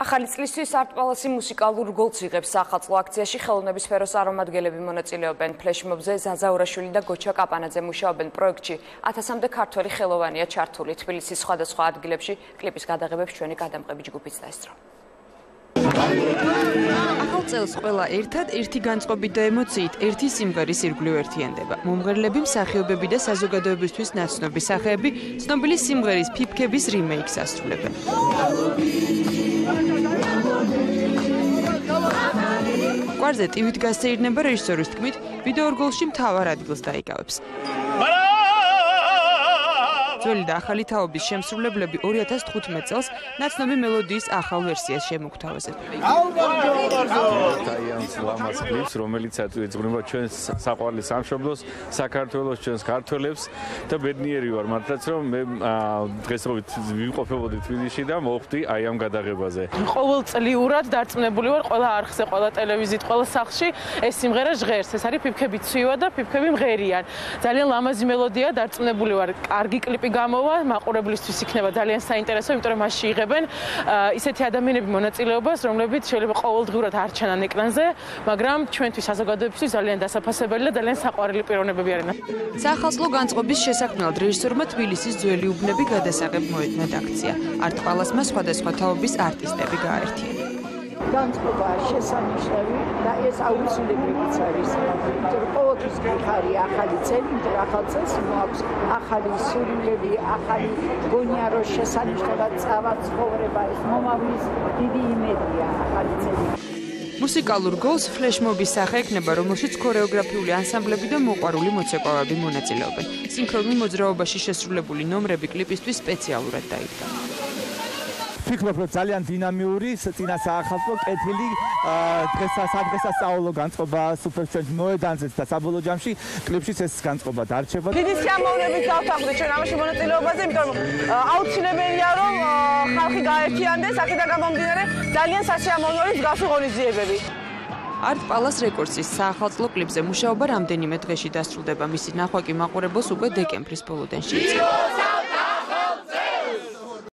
ახალი წლისთვის არტ პალასი მუსიკალურ გოლს იღებს სახალხო აქციაში. ხელოვნების სფეროს წარმომადგენლები მონაწილეობენ. ფლეშმობზე ზაზაურაშვილი და გოჩა კაპანაძე მუშაობენ პროექტში. 1000-მდე ქართველი ხელოვანია ჩართული. თბილისის სხვადასხვა ადგილებში კლიპის გადაღებებს ჩვენი გადამყები ჯგუფიც დაესწრო. ახალ წელს ყველა ერთად ერთი განწყობით და ემოციით ერთი სიმღერის ირგვლივ ერთიანდება. მომღერლები, მსახიობები და საზოგადოებისთვის ნაცნობი სახეები ცნობილი სიმღერის ფიფქების რიმეიქს ასრულებენ. კვარზე ტივით გასეირნება რეჟისორის თქმით, ვიდეო რგოლში მთავარ ადგილს დაიკავებს. ძველი და ახალი თაობის შემსრულებლები 2015 წელს ნაცნობი მელოდიის ახალ ვერსიას შემოგთავაზებენ. ტაიანს ლამას კლიპს, რომელიც ეძღვნება ჩვენს საყვარლის სამშობლოს, საქართველოს, ჩვენს ქართველებს და ბედნიერი ვარ მართლაც რომ მე დღესობით ვიმყოფებოდი თბილისში და მოვხვდი აი ამ გადაღებაზე. ყოველწლიურად დარწმუნებული ვარ ყველა არხზე, ყველა ტელევიზიით, ყველა სახლში ეს სიმღერა ჟღერს. ეს არის ფიფქები ცვივა და ფიფქები მღერიან. ძალიან ლამაზი მელოდია, დარწმუნებული ვარ, კარგი კლიპი გამოვა, მაყურებლისთვის იქნება ძალიან საინტერესო, იმიტომ რომ მასში იღებენ ისეთი ადამიანები მონაწილეობას, რომლებიც შეიძლება ყოველდღურად არ ჩანან ეკრანზე, მაგრამ ჩვენთვის საზოგადოებისთვის ძალიან დასაფასებელი და ძალიან საყვარელი პიროვნებები არიან. სახალხო განწყობის შესაქმნელად რეჟისორმა თბილისის ძველი უბნები გადასაღებ მოედნად აქცია. არტ პალასმა სხვადასხვა თაობის არტისტები გააერთიანა. განწყობა შესანიშნავი და ეს აუცილებელიც არის. იმიტომ რომ ყოველთვის გიხარი ახალი წელი, იმიტომ რომ ახალ წელს მოაქვს ახალი სურვილები, ახალი გონია, რომ შესანიშნავად წავა ცხოვრება, ეს მომავლის დიდი იმედია ახალი წელი. მუსიკალურ გოლს ფლეშმობის სახე ექნება, რომელშიც ქორეოგრაფიული ანსამბლები და მოყვარული მოცეკვავები მონაწილეობენ. სინქრონულ მოძრაობაში შესრულებული ნომრები კლიპისთვის სპეციალურად დაიდგა. ვფიქრობ, რომ ძალიან დინამიური, წინა საახალწლო კეთილი დღესასწაულო განწყობა სუპერჩენჯ მოედანზეც და საბოლოო ჯამში კლიპშიც ეს განწყობა დარჩება. დიდი სიამოვნებით გავთანხმდით ჩვენ ამაში მონაწილეობაზე, იმიტომ რომ აუცილებელია რომ ხალხი გაერთიანდეს, აქედან გამომდინარე ძალიან სასიამოვნოა მსგავსი ღონისძიებები. არტ პალას რეკორდსის საახალწლო კლიპზე მუშაობა რამდენიმე დღეში დასრულდება. მისი ნახვა კი მაყურებელს უკვე დეკემბრის ბოლოდან შეეძლება.